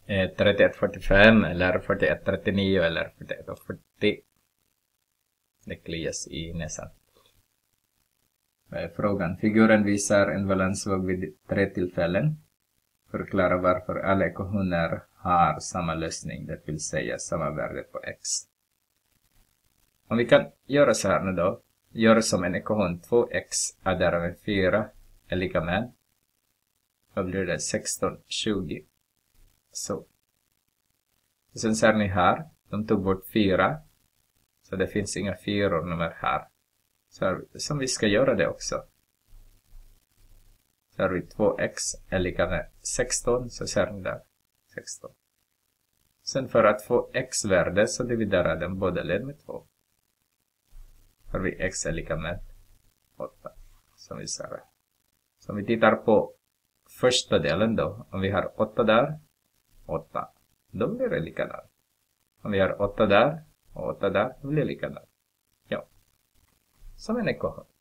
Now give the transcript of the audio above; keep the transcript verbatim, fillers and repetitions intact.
eh, trettioett fyrtiofem eller fyrtioett trettionio eller fyrtioett fyrtio. Det klias i näsan. Frågan. Figuren visar en balansvåg vid tre tillfällen. Förklara varför alla ekvationer har samma lösning, det vill säga samma värde på x. Om vi kan göra så här nu då. Göra som en ekvation två x adderar med fyra är lika med. Vad blir det? sexton tjugo. Så. Och sen ser ni här. De tog bort fyra. Så det finns inga fyror nummer här. Så här, som vi ska göra det också. Så har vi två x är lika med sexton. Så ser ni där. sexton. Sen för att få x-värde så dividerar den båda led med två. Har vi x är lika med åtta. Som vi ser här. Så om vi tittar på första delen då. Om vi har åtta där. åtta. Då blir det likadant. Om vi har åtta där. Och åtta där. Då blir det likadant. Ja. Som en ekvation.